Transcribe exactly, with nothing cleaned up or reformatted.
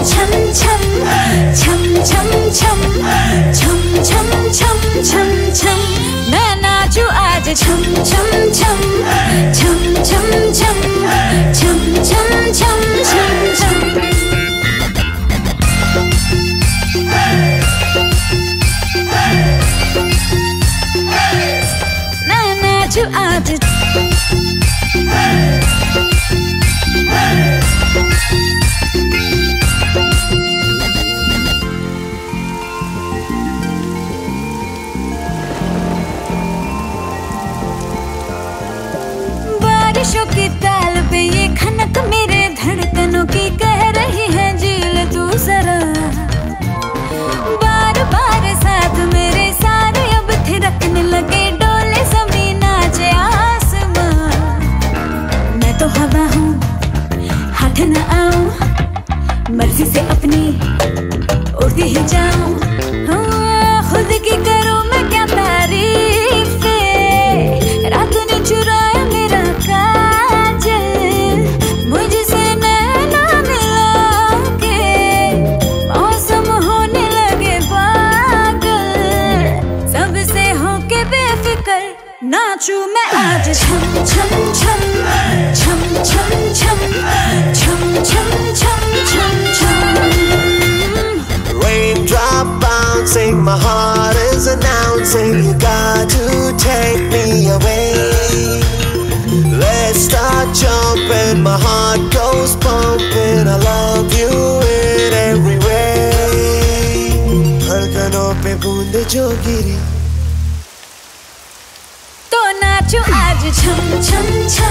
छम छम छम छम छम छम छम छम छम छम मैं नाचू आज छम छम छम छम छम छम छम छम छम छम छम मैं नाचू आज बारिशों की ताल पे ये खनक मेरे धड़कनों की कह रही है झील तू जरा बार बार साथ मेरे सारे अब थिरकने लगे डोले जमीन नाचे आसमां मैं तो हवा हूँ हाथ न आऊं मर्जी से अपनी उड़ती ही जाऊं खुद की करूं मैं क्या तारीफ रात ने चुराया मेरा काजल मुझसे नैना मिला के मौसम होने लगे पागल सबसे होके बेफिक्र नाचू मैं आज छम छम छम छम छम छम छम छम छम छम छम Raindrop bouncing, my heart is announcing you got to take me away. Let's start jumping, my heart goes pumping. I love you in every way. धड़कनों पे बूंद जो गिरी तो नाचो आज छम छम छम